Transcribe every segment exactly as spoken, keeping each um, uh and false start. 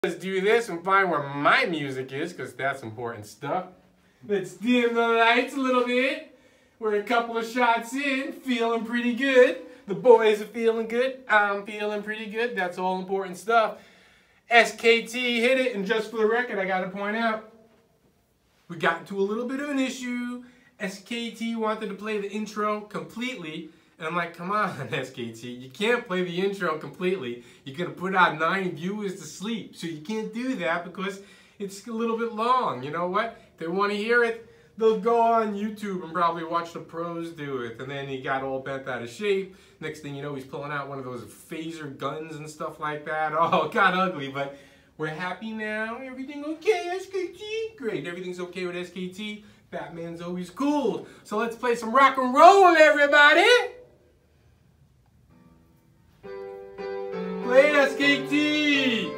Let's do this and find where my music is, because that's important stuff. Let's dim the lights a little bit. We're a couple of shots in, feeling pretty good. The boys are feeling good. I'm feeling pretty good. That's all important stuff. S K T hit it, and just for the record, I gotta point out, we got into a little bit of an issue. S K T wanted to play the intro completely, and I'm like, come on, S K T, you can't play the intro completely. You're gonna put out nine viewers to sleep, so you can't do that because it's a little bit long. You know what? If they want to hear it, they'll go on YouTube and probably watch the pros do it. And then he got all bent out of shape. Next thing you know, he's pulling out one of those phaser guns and stuff like that. Oh, it got ugly, but we're happy now. Everything okay, S K T? Great, everything's okay with S K T. Batman's always cool. So let's play some rock and roll, everybody. Play S K T.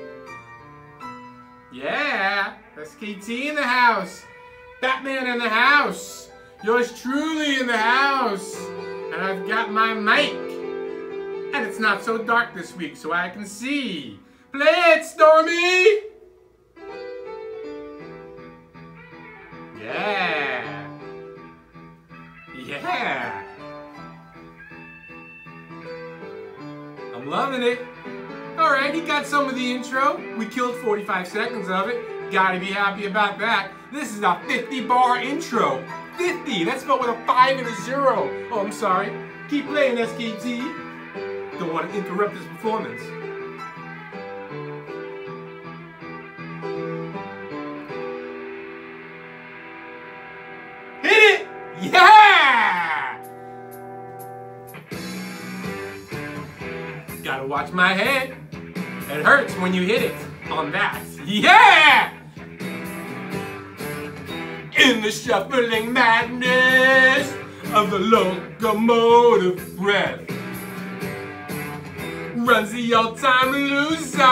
Yeah, S K T in the house. Batman in the house. Yours truly in the house. And I've got my mic. And it's not so dark this week, so I can see. Play it, Stormy! Yeah. Yeah. I'm loving it. Alright, he got some of the intro. We killed forty-five seconds of it. Gotta be happy about that. This is a fifty bar intro. fifty! That's spelled with a five and a zero. Oh, I'm sorry. Keep playing, S K T. Don't want to interrupt his performance. Hit it! Yeah! Gotta watch my head. It hurts when you hit it on that. Yeah! In the shuffling madness of the locomotive breath runs the all-time loser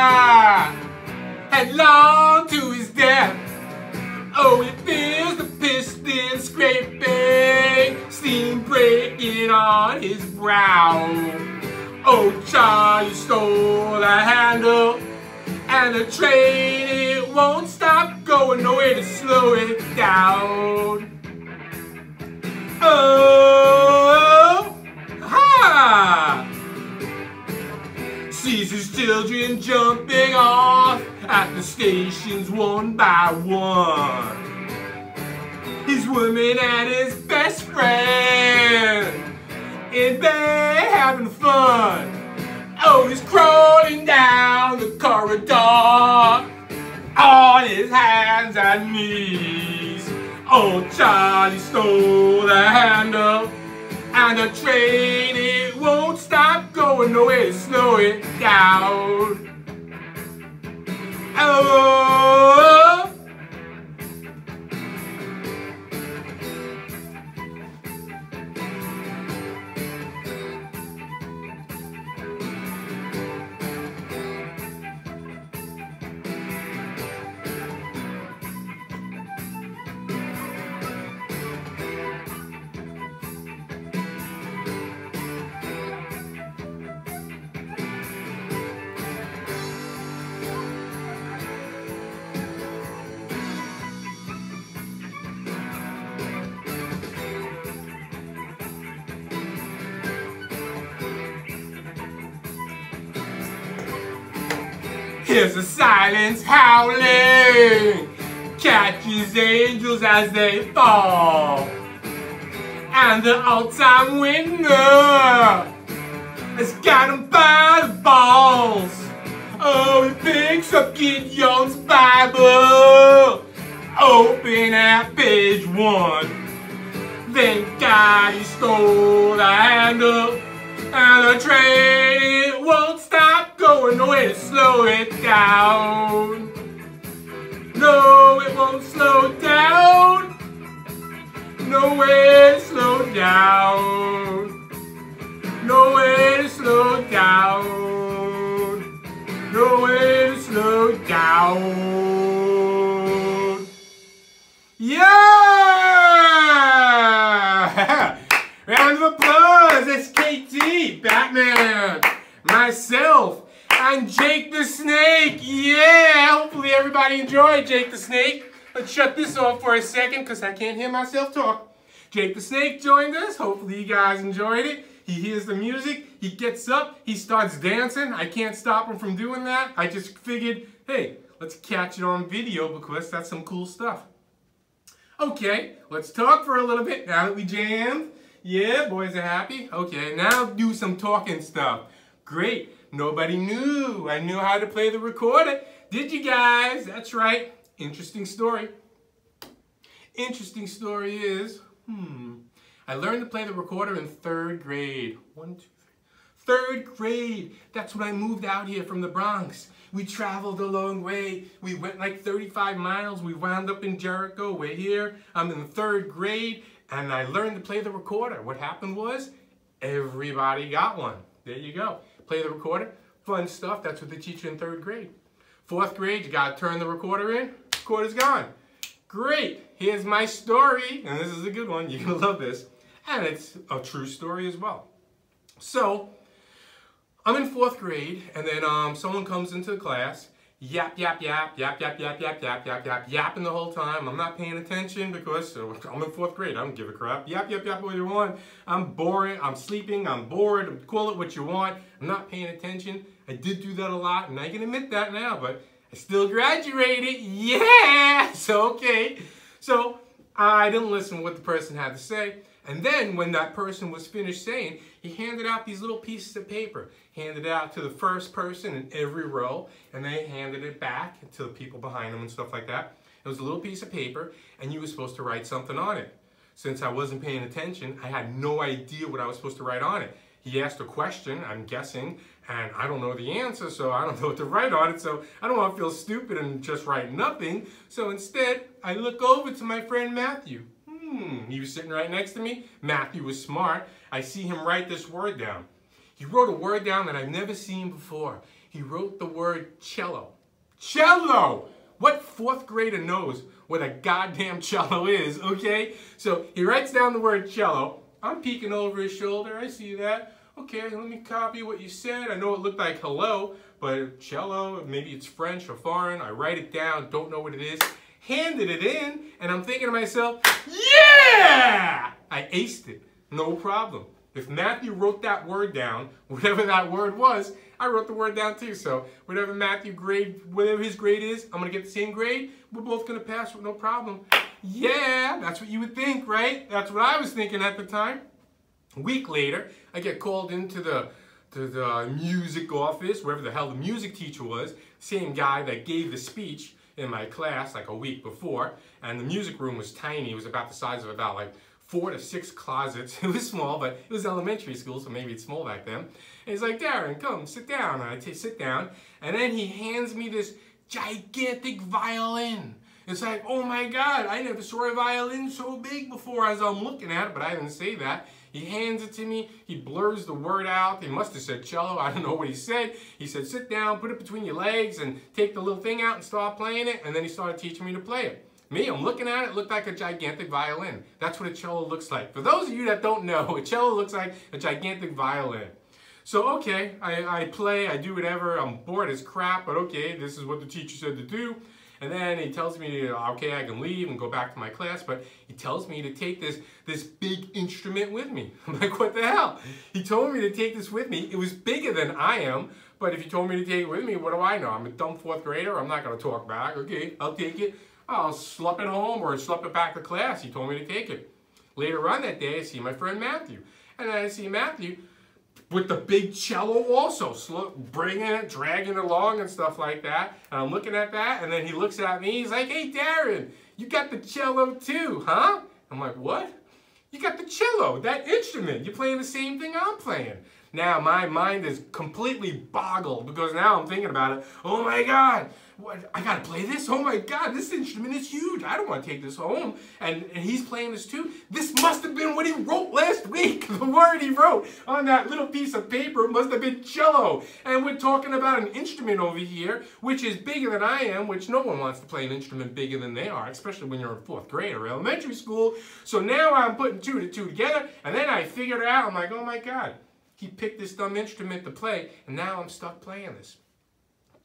headlong to his death. Oh, he feels the piston scraping, steam breaking on his brow. Oh, Charlie stole the handle, and the train, it won't stop going, no way to slow it down. Oh, ha! Sees his children jumping off at the stations one by one. His woman and his best friend in bed having fun. Oh, he's crawling down the corridor on his hands and knees. Oh, Charlie stole the handle, and the train, it won't stop going, no way to slow it down. Oh, here's the silence howling, catches angels as they fall, and the all-time winner has got him by the balls. Oh, he picks up Gideon's Bible, open at page one. Thank God he stole the handle, and the train, it won't stop going, no way to slow it down. No, it won't slow down. No way to slow down. No way to slow down. No way to slow down. Yeah! Round of applause, S K T, Batman, myself, and on Jake the Snake. Yeah, hopefully everybody enjoyed Jake the Snake. Let's shut this off for a second because I can't hear myself talk. Jake the Snake joined us. Hopefully you guys enjoyed it. He hears the music, he gets up, he starts dancing. I can't stop him from doing that. I just figured, hey, let's catch it on video because that's some cool stuff. Okay, let's talk for a little bit now that we jammed. Yeah, boys are happy. Okay, now do some talking stuff. Great, nobody knew I knew how to play the recorder. Did you guys? That's right. Interesting story. Interesting story is, hmm, I learned to play the recorder in third grade. One, two, three. Third grade. That's when I moved out here from the Bronx. We traveled a long way. We went like thirty-five miles. We wound up in Jericho. We're here. I'm in the third grade, and I learned to play the recorder. What happened was, everybody got one. There you go. Play the recorder. Fun stuff. That's what they teach you in third grade. Fourth grade, you got to turn the recorder in. Recorder's gone. Great. Here's my story, and this is a good one. You're going to love this. And it's a true story as well. So, I'm in fourth grade, and then um, someone comes into the class, yap, yap, yap, yap, yap, yap, yap, yap, yap, yap, yapping the whole time. I'm not paying attention because I'm in fourth grade. I don't give a crap. Yap, yap, yap, what you want. I'm boring. I'm sleeping. I'm bored. Call it what you want. I'm not paying attention. I did do that a lot, and I can admit that now, but I still graduated. Yeah! So, okay. So, I didn't listen to what the person had to say. And then when that person was finished saying, he handed out these little pieces of paper. Handed it out to the first person in every row, and they handed it back to the people behind them and stuff like that. It was a little piece of paper, and you were supposed to write something on it. Since I wasn't paying attention, I had no idea what I was supposed to write on it. He asked a question, I'm guessing, and I don't know the answer, so I don't know what to write on it, so I don't want to feel stupid and just write nothing. So instead, I look over to my friend Matthew. Hmm, he was sitting right next to me. Matthew was smart. I see him write this word down. He wrote a word down that I've never seen before. He wrote the word cello. Cello! What fourth grader knows what a goddamn cello is, okay? So he writes down the word cello. I'm peeking over his shoulder. I see that. Okay, let me copy what you said. I know it looked like hello, but cello, maybe it's French or foreign. I write it down, don't know what it is. Handed it in, and I'm thinking to myself, yeah! I aced it, no problem. If Matthew wrote that word down, whatever that word was, I wrote the word down too. So whatever Matthew grade, whatever his grade is, I'm gonna get the same grade. We're both gonna pass with no problem. Yeah, that's what you would think, right? That's what I was thinking at the time. A week later, I get called into the to the music office, wherever the hell the music teacher was, same guy that gave the speech in my class like a week before, and the music room was tiny. It was about the size of about like four to six closets. It was small, but it was elementary school, so maybe it's small back then. And he's like, Darrin, come, sit down. And I t sit down, and then he hands me this gigantic violin. It's like, oh my God, I never saw a violin so big before as I'm looking at it, but I didn't say that. He hands it to me, he blurs the word out. He must have said cello, I don't know what he said. He said, sit down, put it between your legs, and take the little thing out and start playing it, and then he started teaching me to play it. Me, I'm looking at it, it looked like a gigantic violin. That's what a cello looks like. For those of you that don't know, a cello looks like a gigantic violin. So, okay, I, I play, I do whatever, I'm bored as crap, but okay, this is what the teacher said to do. And then he tells me, okay, I can leave and go back to my class, but he tells me to take this, this big instrument with me. I'm like, what the hell? He told me to take this with me. It was bigger than I am, but if he told me to take it with me, what do I know? I'm a dumb fourth grader, I'm not gonna talk back. Okay, I'll take it. I'll slip it home or slip it back to class. He told me to take it. Later on that day, I see my friend Matthew. And then I see Matthew with the big cello also, bringing it, dragging it along and stuff like that. And I'm looking at that, and then he looks at me, he's like, hey, Darrin, you got the cello too, huh? I'm like, what? You got the cello, that instrument. You're playing the same thing I'm playing. Now my mind is completely boggled because now I'm thinking about it. Oh my God, what, I gotta play this? Oh my God, this instrument is huge. I don't want to take this home. And, and he's playing this too. This must have been what he wrote last week. The word he wrote on that little piece of paper must have been cello. And we're talking about an instrument over here, which is bigger than I am, which no one wants to play an instrument bigger than they are, especially when you're in fourth grade or elementary school. So now I'm putting two to two together, and then I figured it out. I'm like, oh my God. He picked this dumb instrument to play, and now I'm stuck playing this.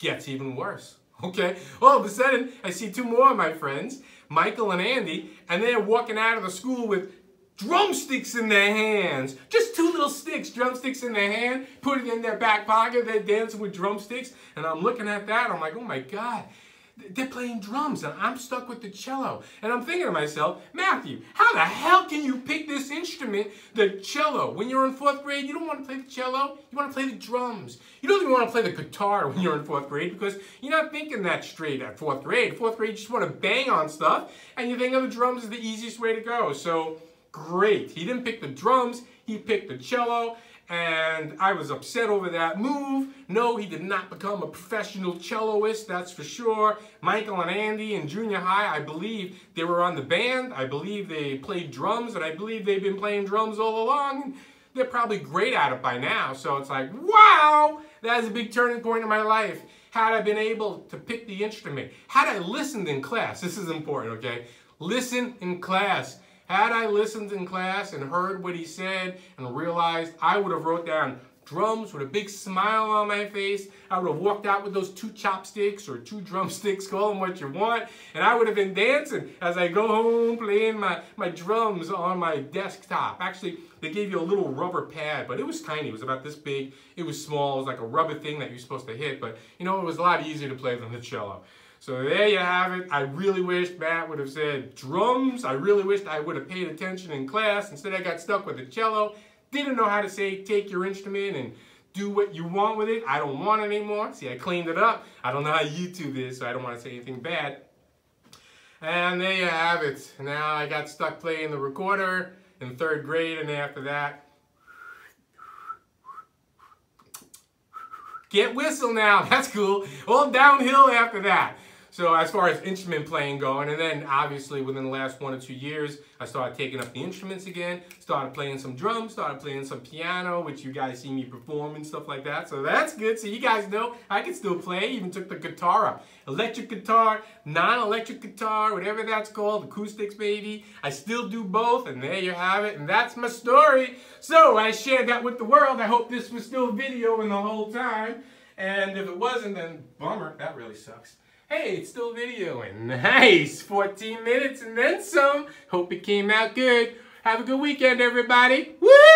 Gets even worse. Okay, all of a sudden, I see two more of my friends, Michael and Andy, and they're walking out of the school with drumsticks in their hands. Just two little sticks, drumsticks in their hand, put it in their back pocket, they're dancing with drumsticks, and I'm looking at that, I'm like, oh my God, they're playing drums, and I'm stuck with the cello. And I'm thinking to myself, Matthew, how the hell can you pick this instrument, the cello? When you're in fourth grade, you don't want to play the cello, you want to play the drums. You don't even want to play the guitar when you're in fourth grade because you're not thinking that straight at fourth grade. Fourth grade, you just want to bang on stuff, and you think of the drums is the easiest way to go. So, great. He didn't pick the drums, he picked the cello, and I was upset over that move. No, he did not become a professional celloist, that's for sure. Michael and Andy in junior high, I believe they were on the band. I believe they played drums, and I believe they've been playing drums all along. And they're probably great at it by now. So it's like, wow, that is a big turning point in my life. Had I been able to pick the instrument, had I listened in class, this is important, okay? Listen in class. Had I listened in class and heard what he said and realized, I would have wrote down drums with a big smile on my face. I would have walked out with those two chopsticks or two drumsticks, call them what you want, and I would have been dancing as I go home playing my, my drums on my desktop. Actually, they gave you a little rubber pad, but it was tiny. It was about this big. It was small. It was like a rubber thing that you're supposed to hit, but you know, it was a lot easier to play than the cello. So there you have it. I really wished Matt would have said drums. I really wished I would have paid attention in class. Instead, I got stuck with the cello. Didn't know how to say take your instrument and do what you want with it. I don't want it anymore. See, I cleaned it up. I don't know how YouTube is, so I don't want to say anything bad. And there you have it. Now I got stuck playing the recorder in third grade, and after that, get whistle now. That's cool. All downhill after that. So as far as instrument playing going, and then obviously within the last one or two years, I started taking up the instruments again, started playing some drums, started playing some piano, which you guys see me perform and stuff like that. So that's good. So you guys know I can still play, even took the guitar up. Electric guitar, non-electric guitar, whatever that's called, acoustics maybe. I still do both, and there you have it, and that's my story. So I shared that with the world. I hope this was still videoing the whole time. And if it wasn't, then bummer, that really sucks. Hey, it's still videoing. Nice! fourteen minutes and then some. Hope it came out good. Have a good weekend, everybody. Woo!